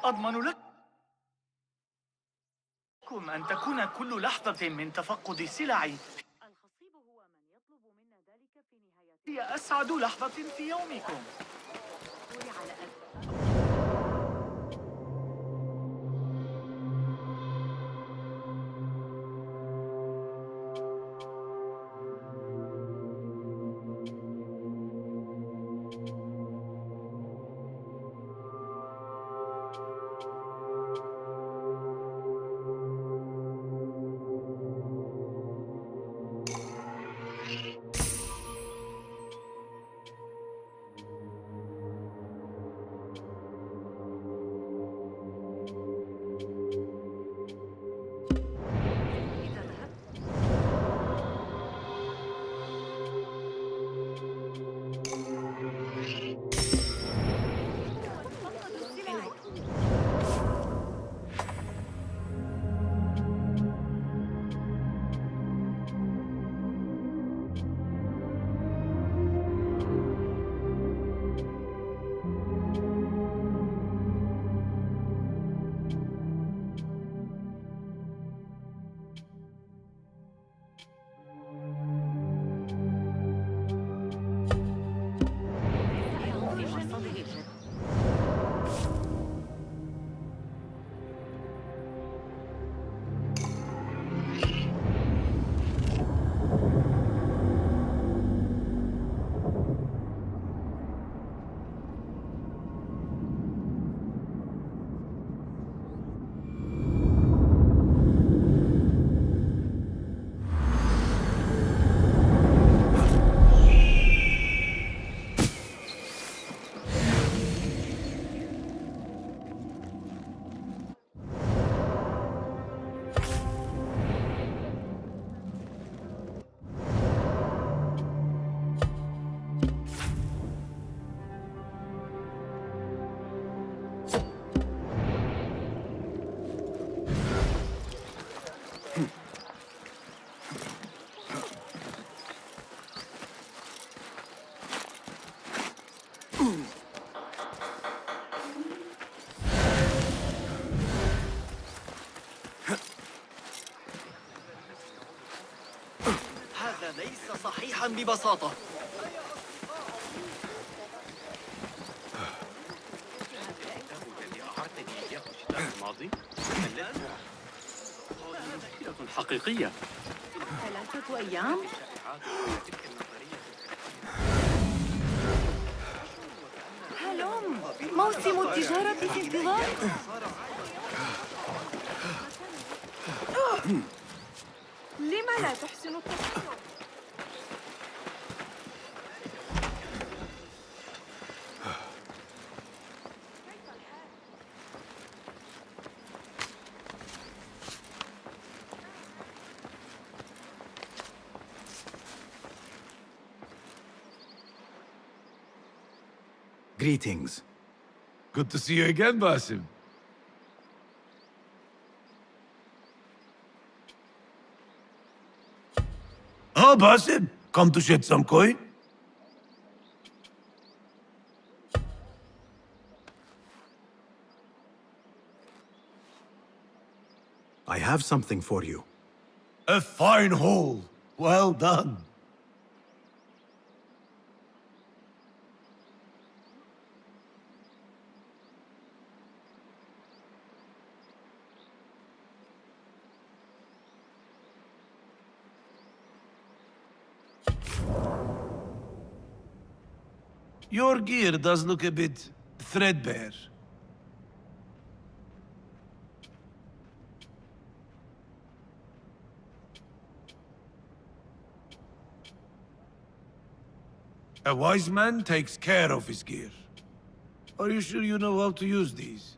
أضمن لكم أن تكون كل لحظة من تفقد سلعي الخصيب هو من يطلب منا ذلك في نهاية هي أسعد لحظة في يومكم. على هذا ليس صحيحا ببساطة. الماضي مشكلة حقيقية. 3 أيام؟ هلم، موسم التجارة في انتظار. لم لا تحسن التصرف؟ Greetings. Good to see you again, Basim. Oh, Basim, come to shed some coin? I have something for you. A fine haul. Well done. Your gear does look a bit threadbare. A wise man takes care of his gear. Are you sure you know how to use these?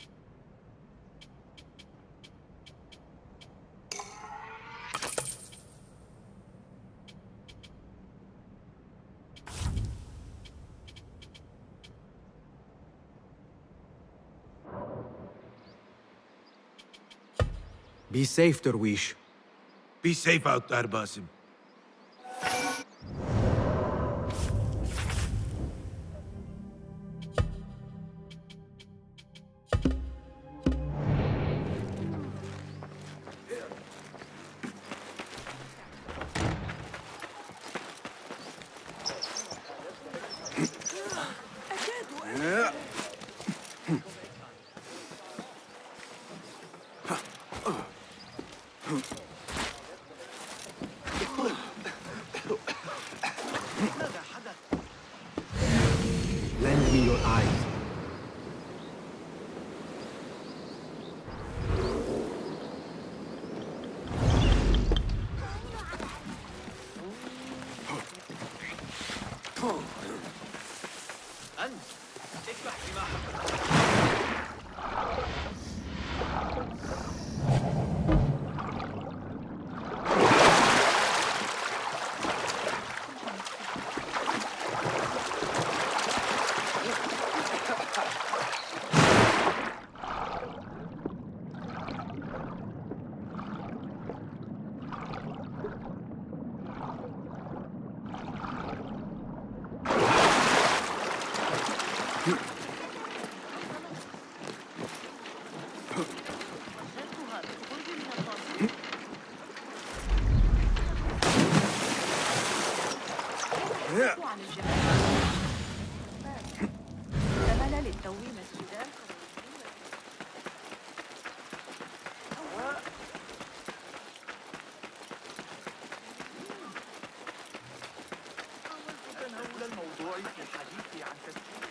Be safe, Derwish. Be safe out there, Basim. وجدتها بالقرب من الطريق. يتحدث عن الجبال. احتمل للتو مسجدان حاولت تناول الموضوع في الحديث عن تسجيل.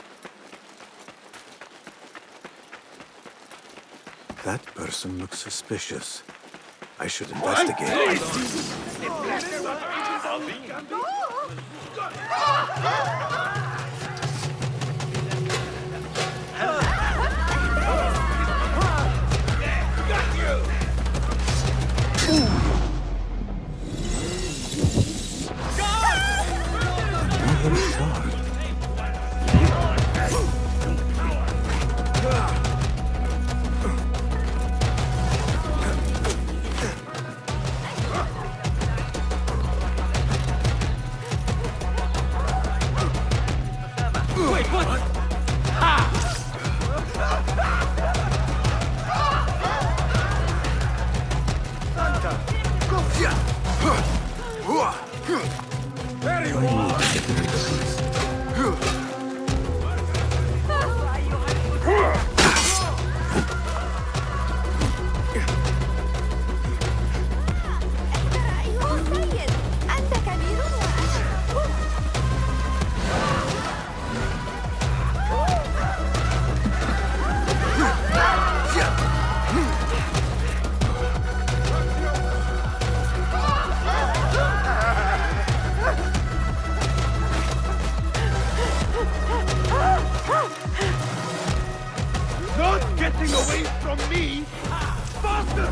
That person looks suspicious. I should investigate. Another shot. أيها السيد، أنت كبير وأنا Not getting away from me! Faster!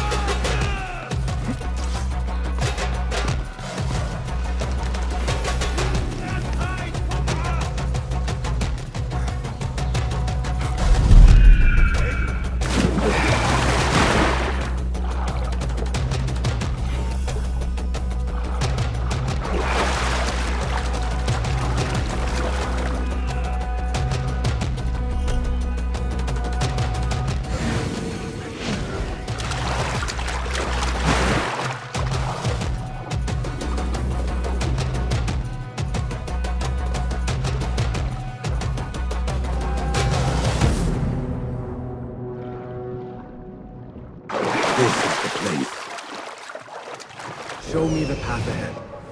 This is the place. Show me the path ahead.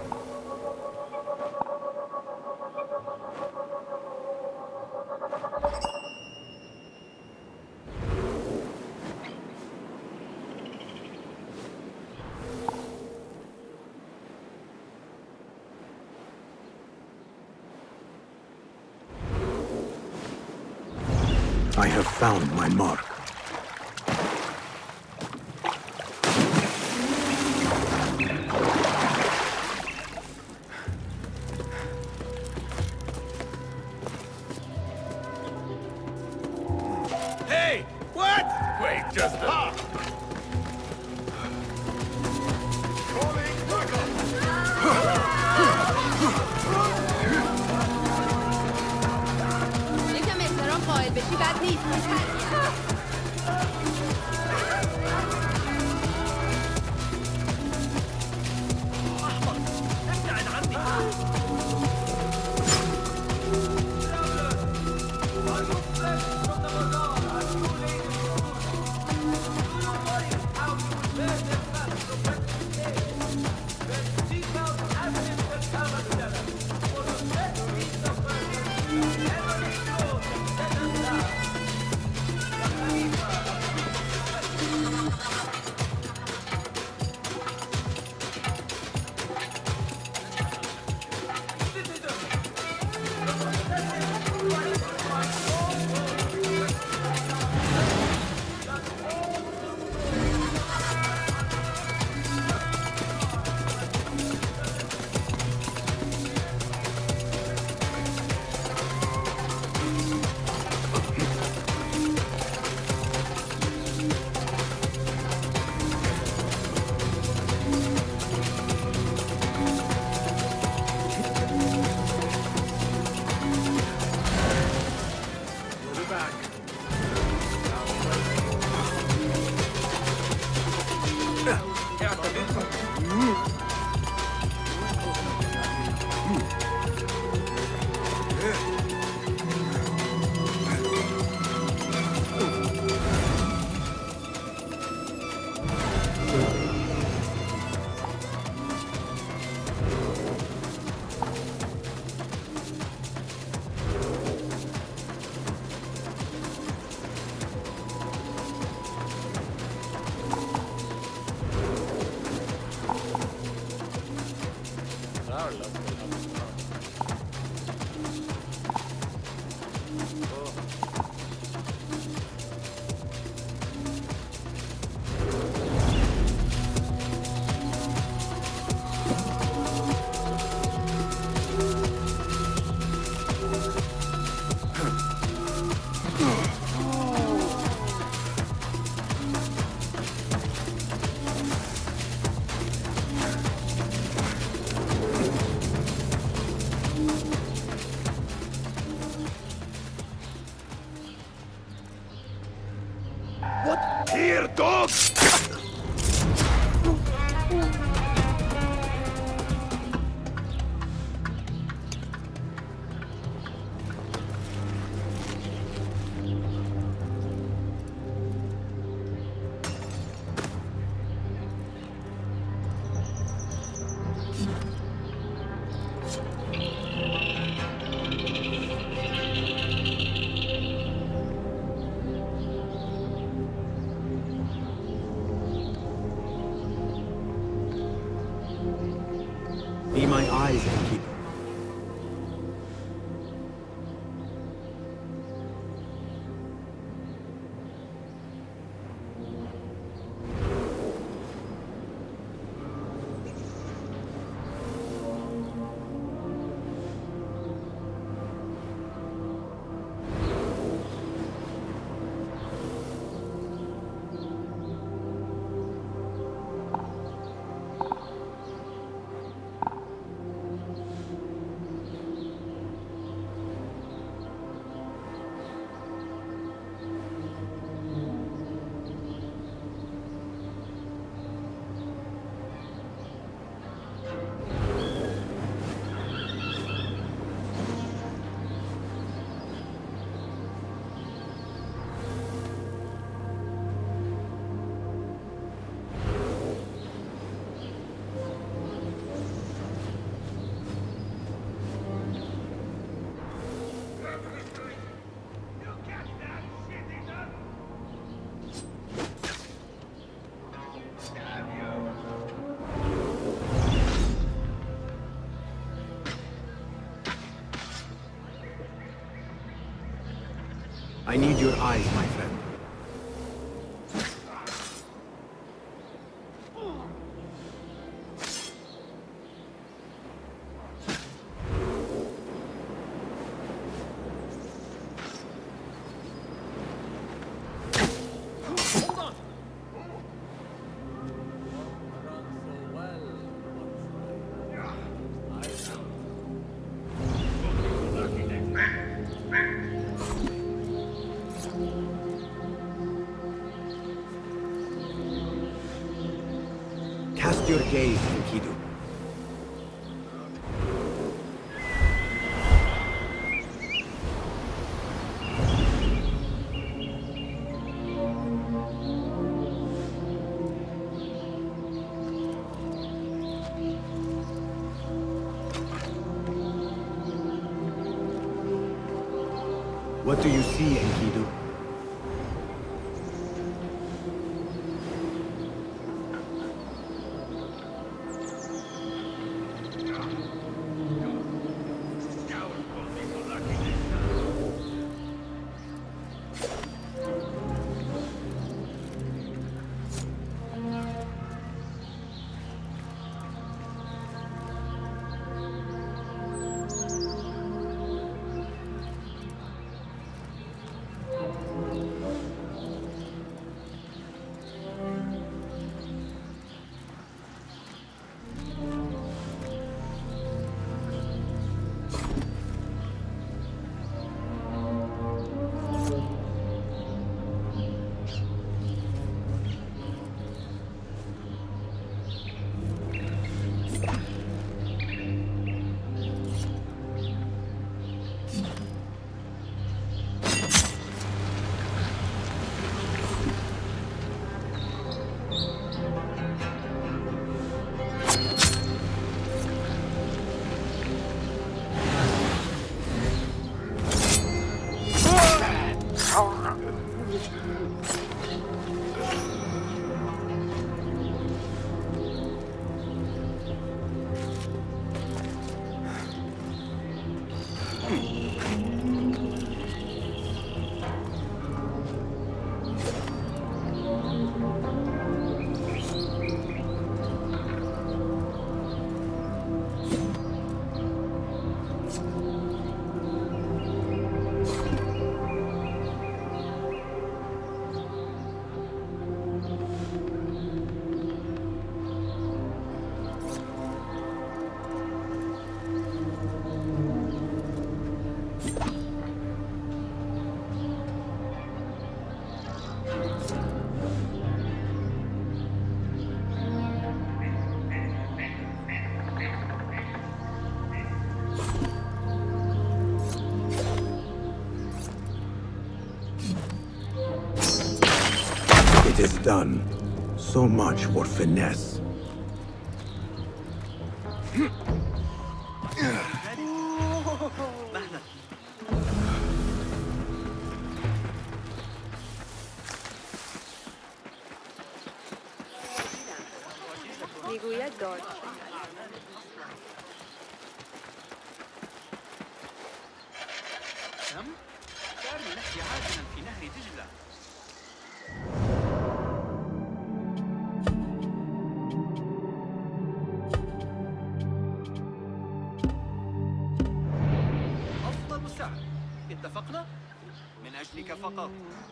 I have found my mark. Hey! What? Wait just a... یکم احترام قائل بشی بد نیست. Here, dog! Be my eyes, Enkidu. I need your eyes, my friend. Cast your gaze, Enkidu. What do you see, Enkidu? It is done. So much for finesse. میگوید داد نعم؟ دعني نحيا عاجلا في نهر دجلة. أفضل سعر. اتفقنا؟ من أجلك فقط.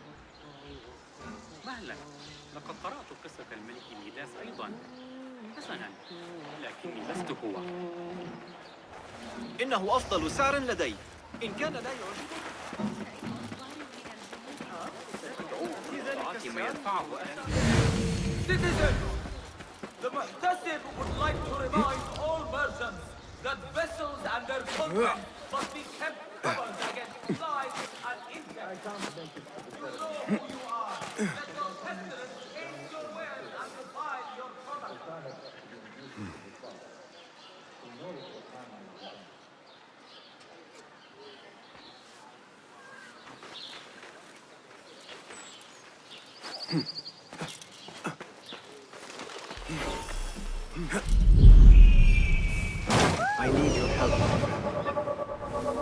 مهلا، لقد قرأت قصة الملك ميداس أيضا. حسنا، لكني لست هو. إنه أفضل سعر لدي. إن كان لا يعجبك ما يدفعه Citizens, the Muhtasib would like to remind all merchants that vessels and their contents must be kept covered against flies and insects. You know who you are. Let your pestilence taste your well and defile your product. I need your help, my friend.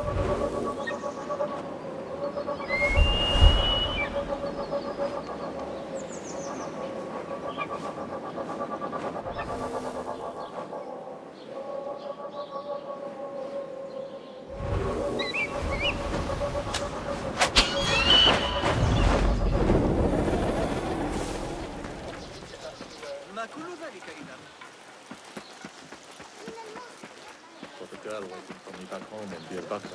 ما كل ذلك إذا؟ So the girl waiting for me back home in Dear Buckler.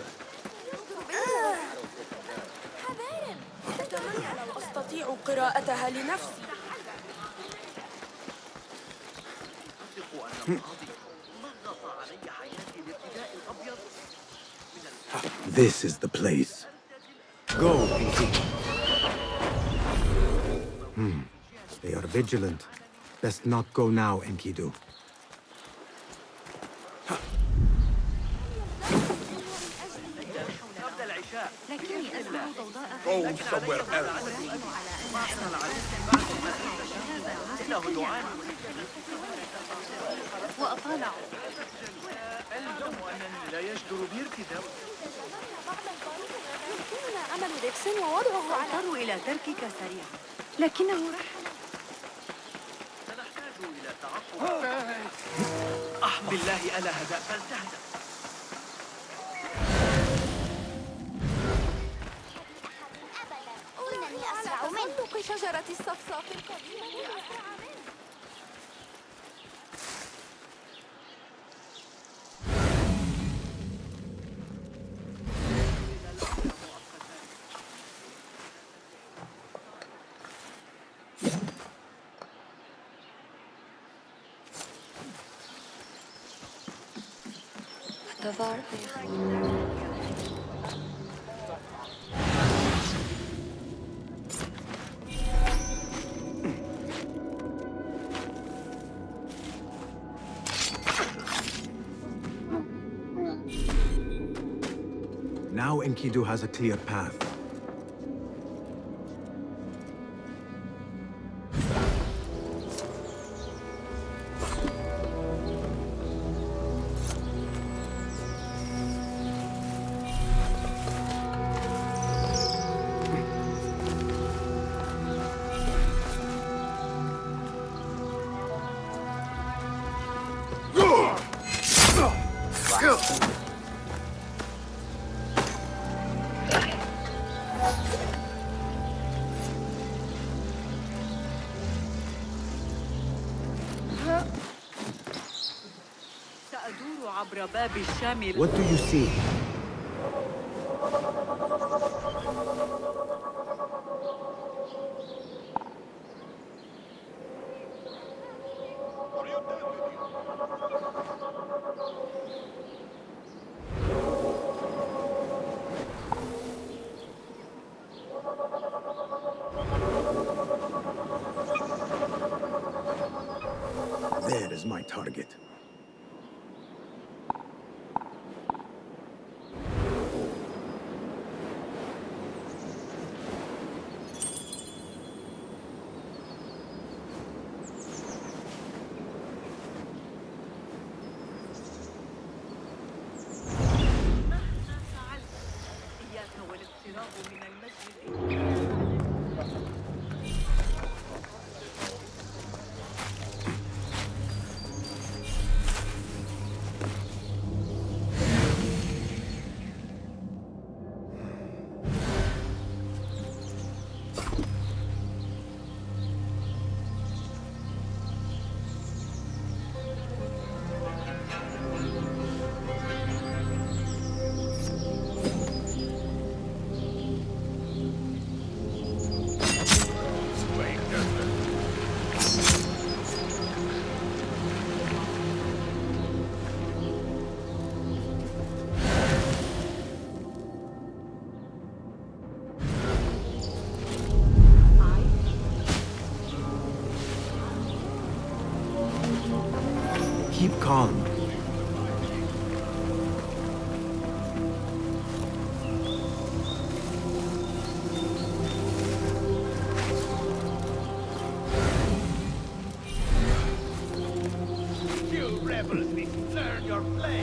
حذارا لو أستطيع قراءتها لنفسي. أصدق أن الماضي ضغط علي حياتي الابتداء الأبيض من This is the place. Go, Enkidu. They are vigilant. Best not go now, Enkidu. قبل العشاء. لكني أسمع ضوضاء Go somewhere else. إنه يعاني. وأطالع ألزم أنني لا يجدر بي ارتداء. يمكننا عمل ديكس ووضعه على أضطر إلى تركك سريعا لكنه رحل سنحتاج إلى تعقب. بالله ألا هدأ فلتهدأ. إنني أسرع منه صندوق شجرة الصفصاف القديمة أسرع منه احتضر Now Enkidu has a clear path. سأدور عبر باب الشام What do you see? my target. Keep calm. You rebels, learn your play!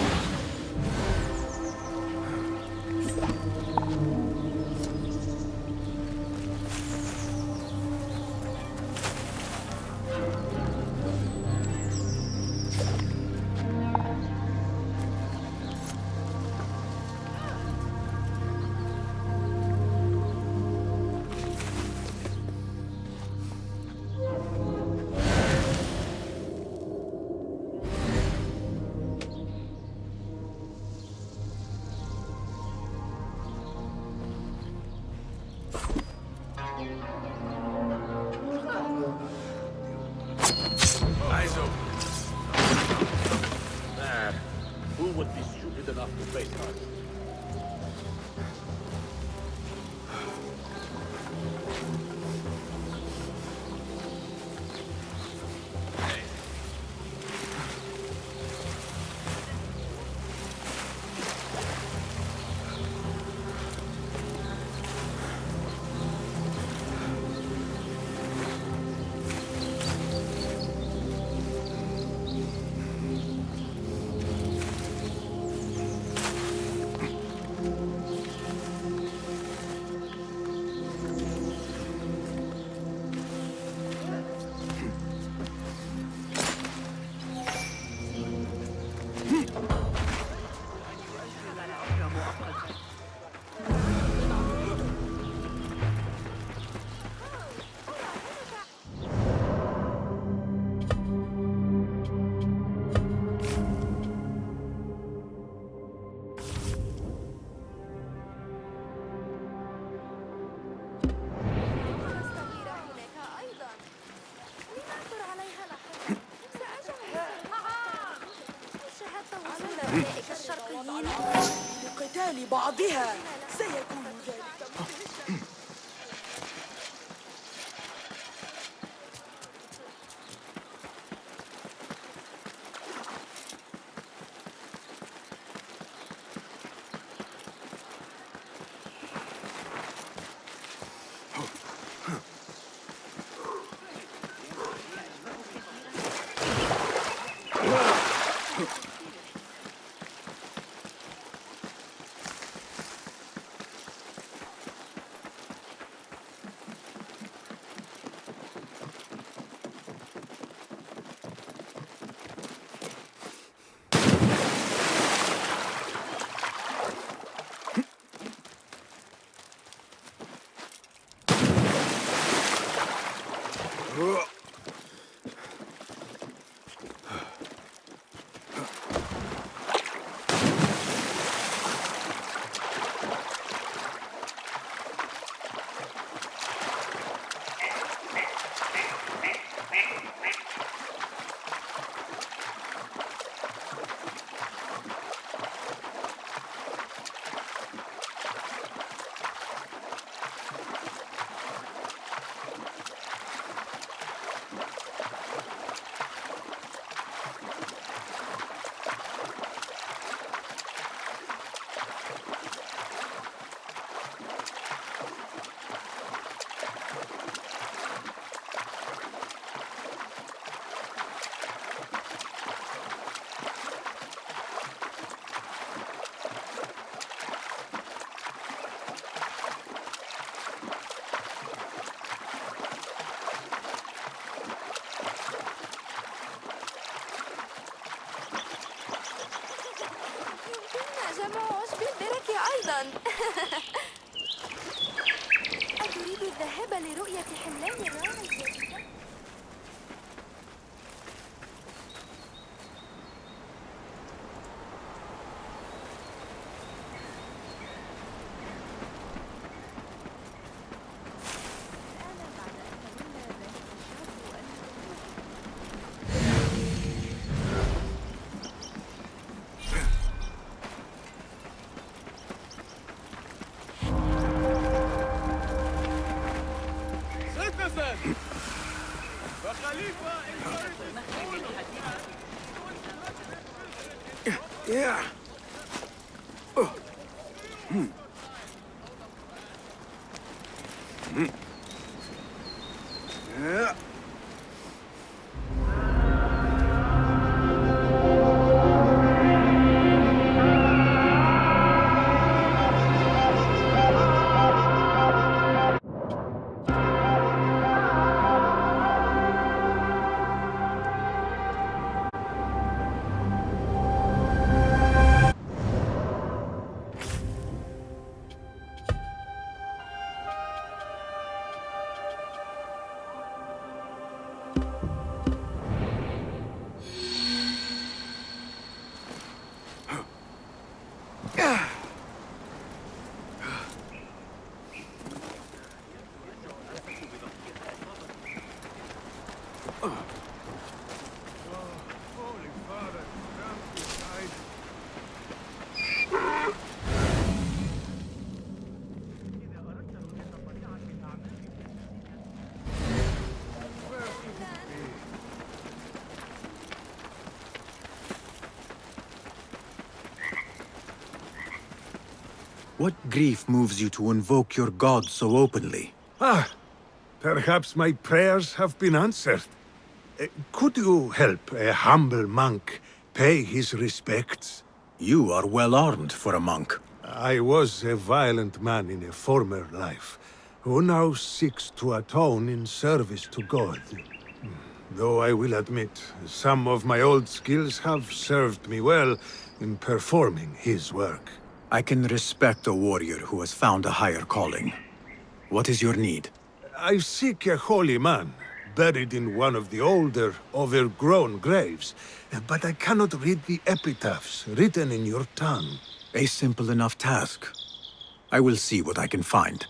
Eyes open. Man, who would be stupid enough to face us? لقتال بعضها سيكون ذلك أتريد الذهاب لرؤية حملان الراعي الجديدة؟ Yeah. Yeah. What grief moves you to invoke your god so openly? Perhaps my prayers have been answered. Could you help a humble monk pay his respects? You are well armed for a monk. I was a violent man in a former life, who now seeks to atone in service to God. Though I will admit, some of my old skills have served me well in performing his work. I can respect a warrior who has found a higher calling. What is your need? I seek a holy man, buried in one of the older, overgrown graves, but I cannot read the epitaphs written in your tongue. A simple enough task. I will see what I can find.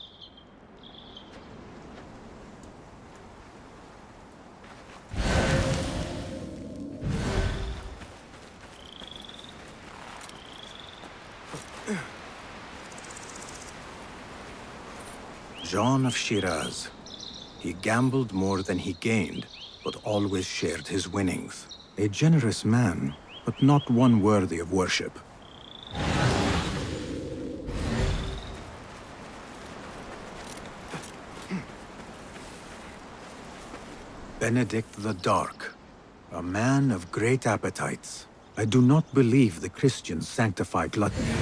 John of Shiraz. He gambled more than he gained, but always shared his winnings. A generous man, but not one worthy of worship. Benedict the Dark, a man of great appetites. I do not believe the Christians sanctify gluttony.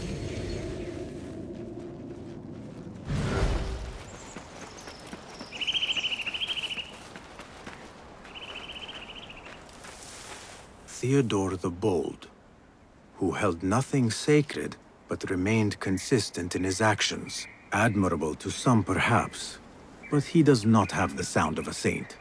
Theodore the Bold, who held nothing sacred, but remained consistent in his actions. Admirable to some, perhaps, but he does not have the sound of a saint.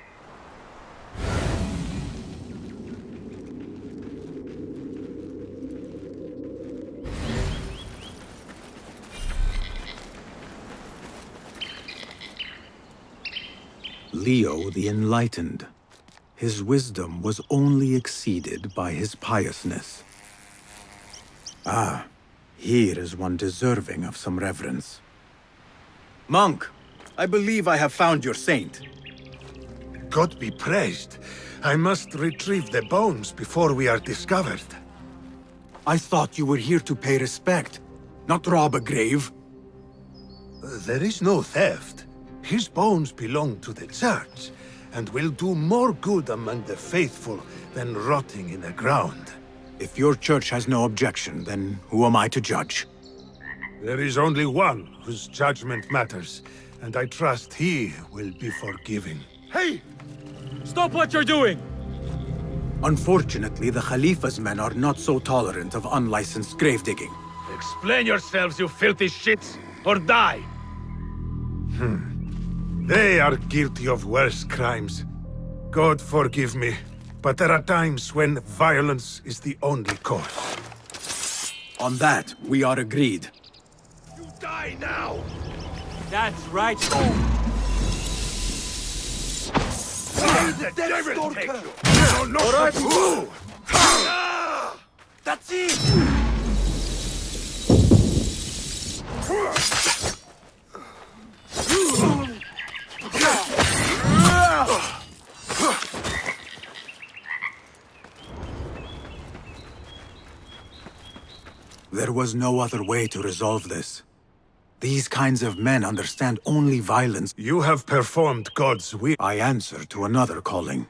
Leo the Enlightened. His wisdom was only exceeded by his piousness. Ah, here is one deserving of some reverence. Monk, I believe I have found your saint. God be praised. I must retrieve the bones before we are discovered. I thought you were here to pay respect, not rob a grave. There is no theft. His bones belong to the church, and will do more good among the faithful than rotting in the ground. If your church has no objection, then who am I to judge? There is only one whose judgment matters, and I trust he will be forgiving. Hey! Stop what you're doing! Unfortunately, the Khalifa's men are not so tolerant of unlicensed grave digging. Explain yourselves, you filthy shits, or die! They are guilty of worse crimes. God forgive me, but there are times when violence is the only course. On that, we are agreed. You die now! That's right. May the devil take you! You don't know what to do! That's it! There was no other way to resolve this. These kinds of men understand only violence. You have performed God's will. I answer to another calling.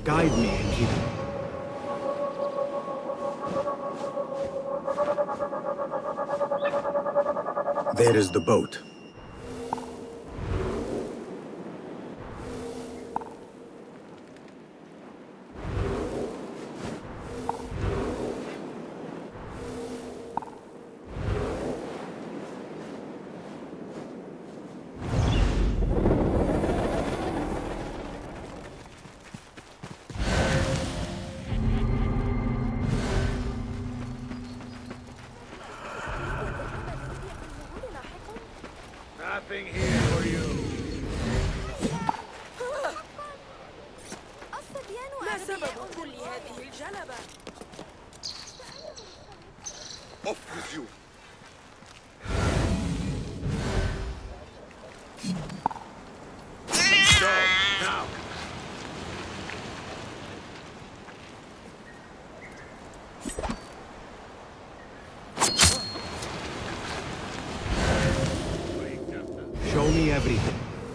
Guide me and keep it. There is the boat. Nothing here for you. ما سبب كل هذه الجلبة؟ Off with you. Go, now. Show me everything.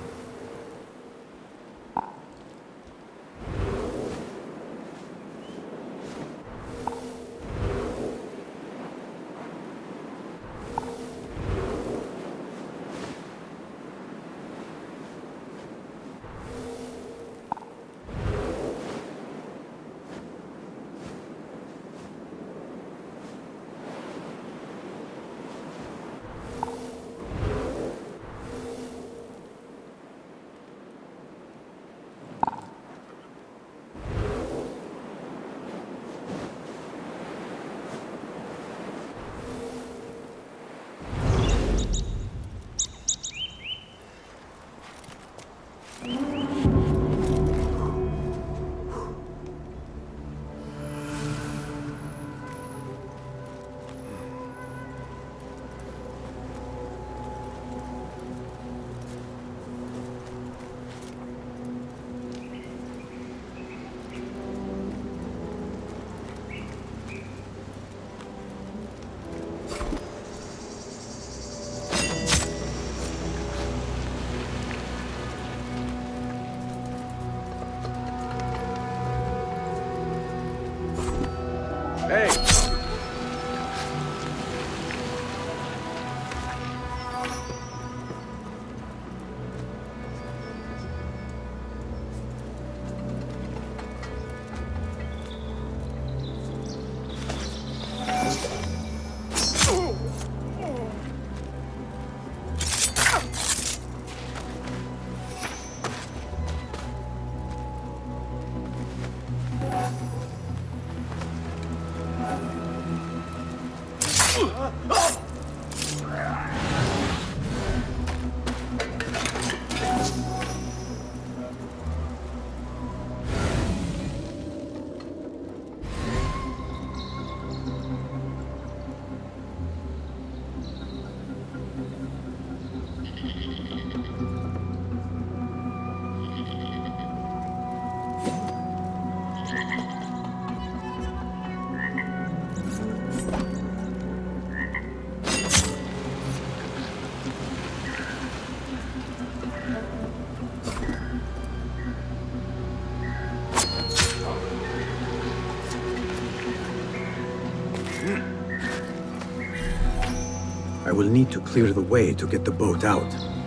Hey! I will need to clear the way to get the boat out.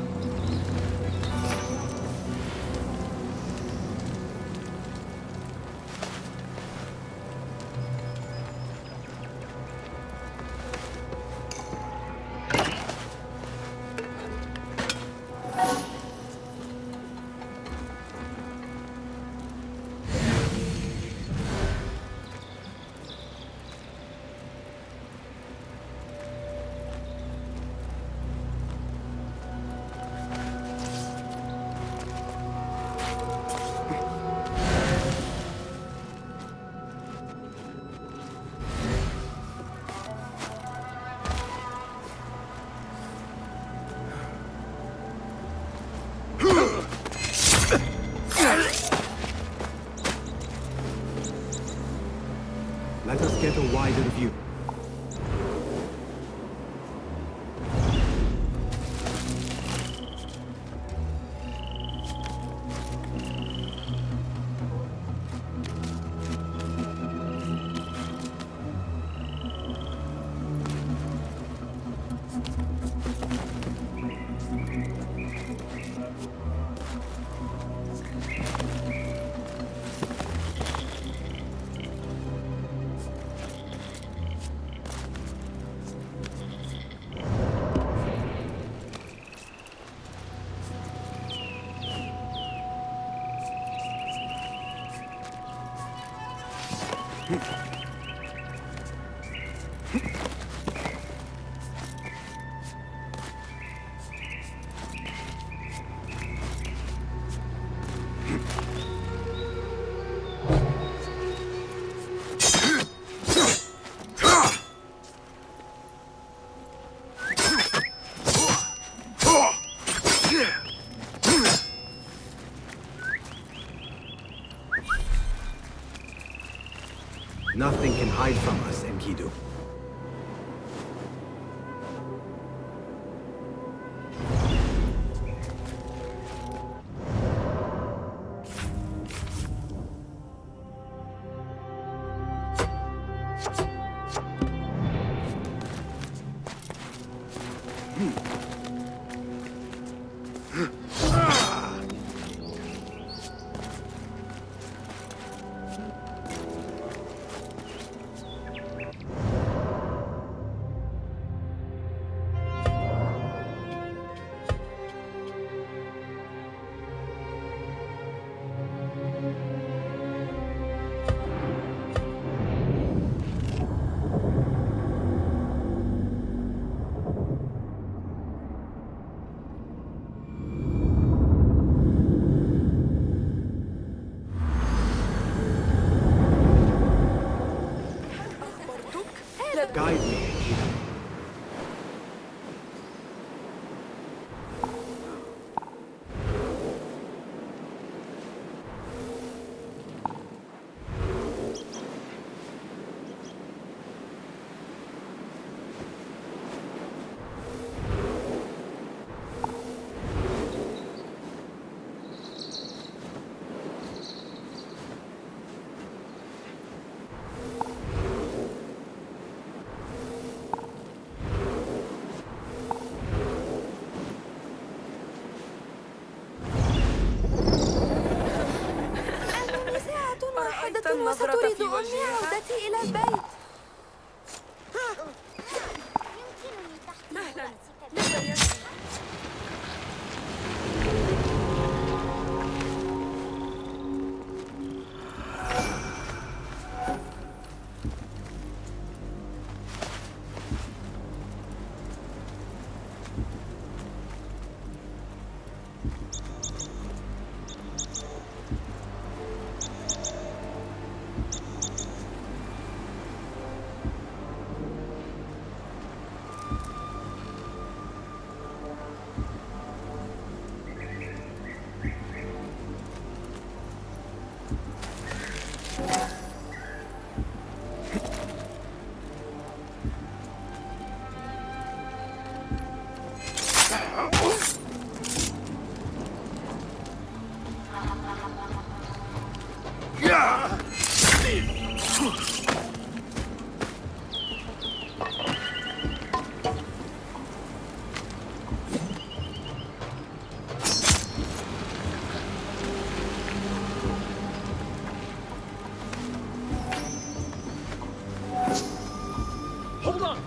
Let us get a wider view. Nothing can hide from us, Enkidu. Guide me, Enkidu. وستريد أمي عودتي إلى البيت. مهلا. Hold on!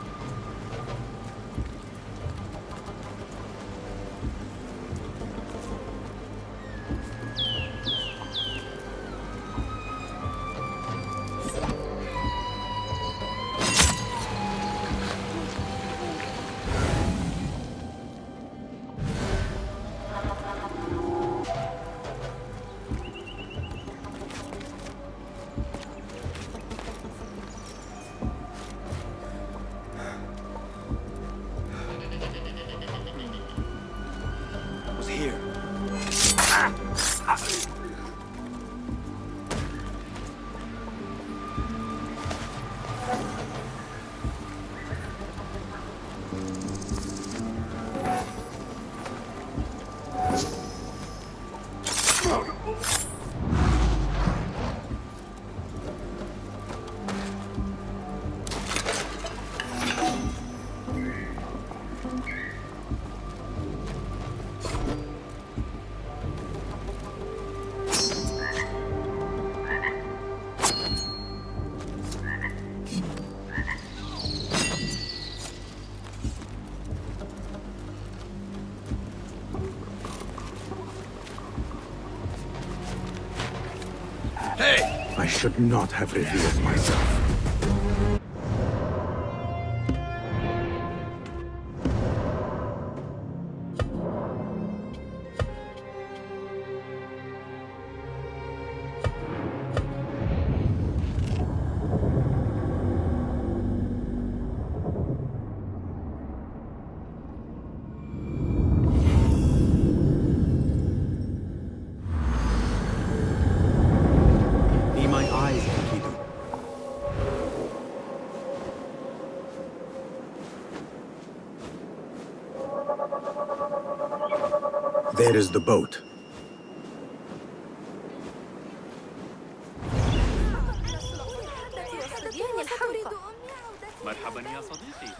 I should not have revealed myself. Be my eyes, Enkidu. There is the boat. مرحبا يا صديقي.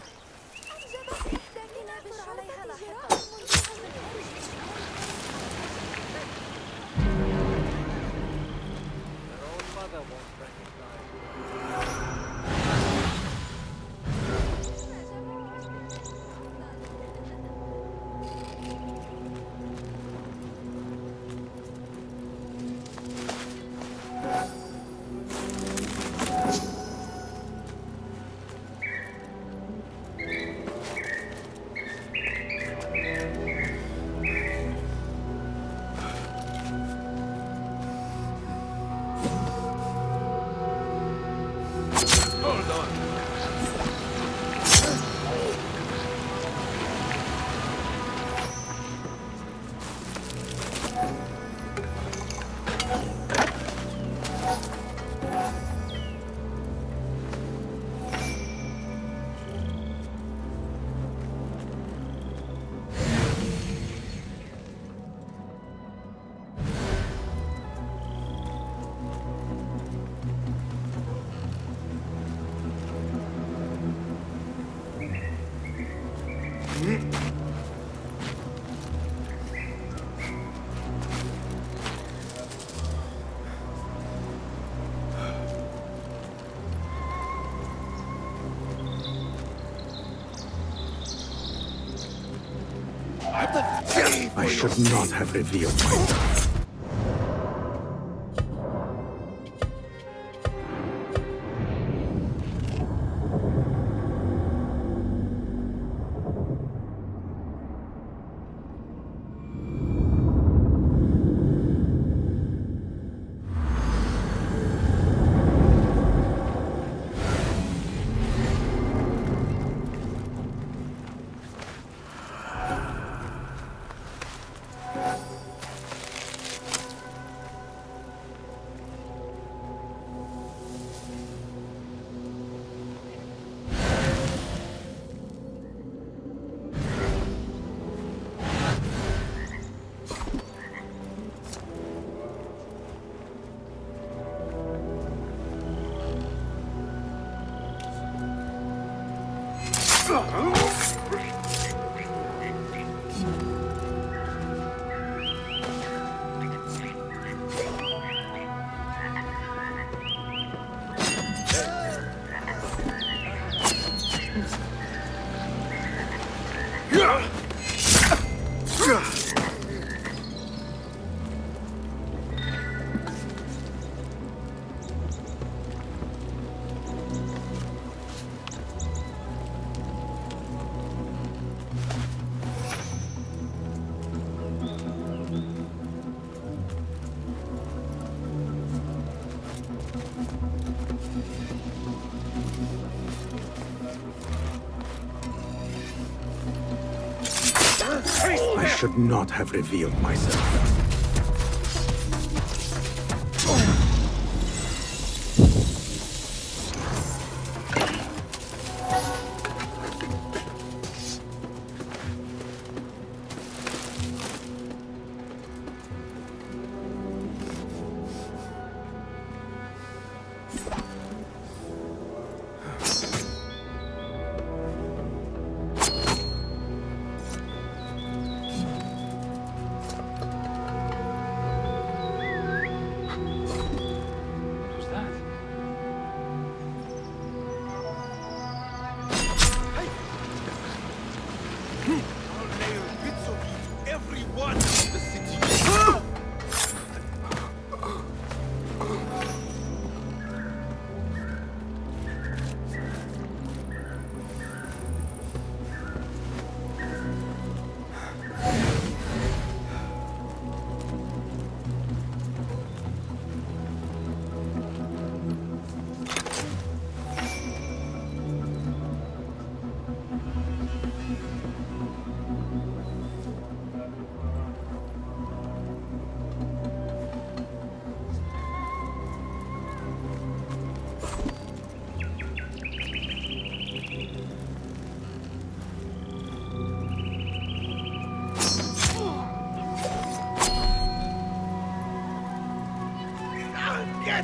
I should not have revealed myself. I should not have revealed myself.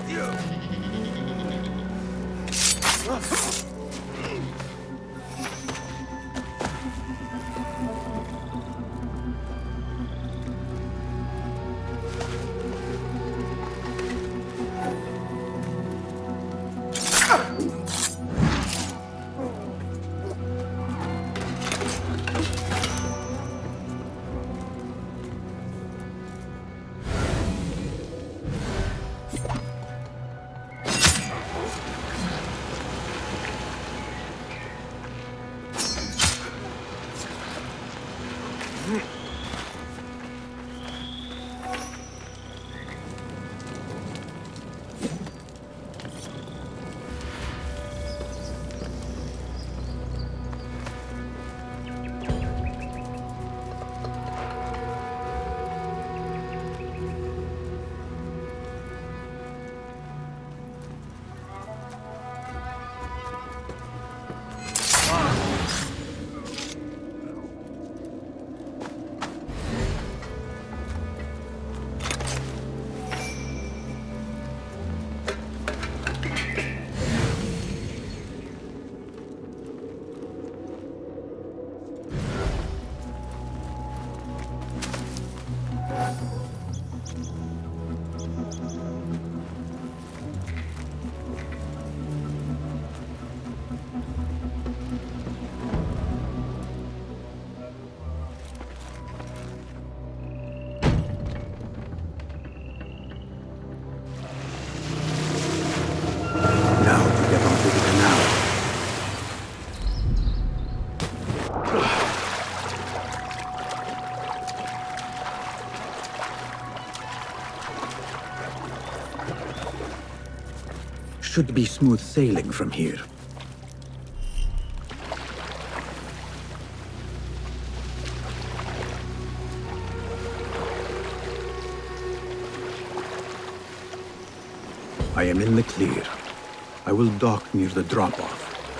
Should be smooth sailing from here. I am in the clear. I will dock near the drop-off.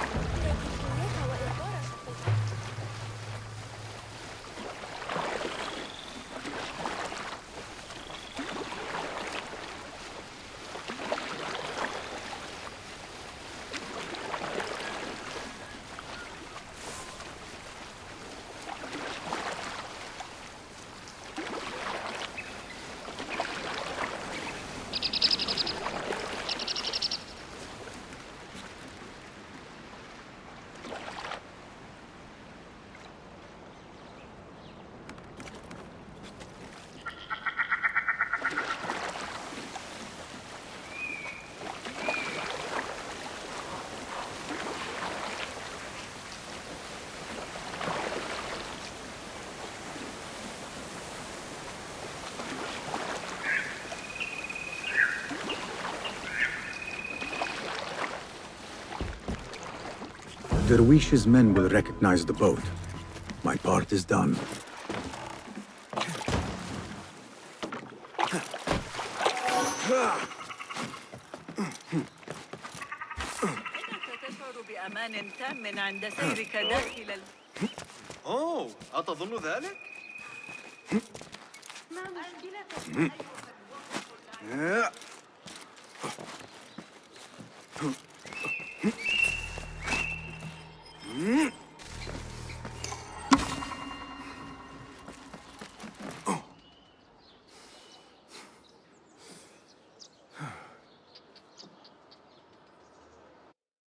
Derwish's men will recognize the boat. My part is done. تشعر بأمان تام عند سيرك داخل أوه، أتظن ذلك؟ ما مشكلتك؟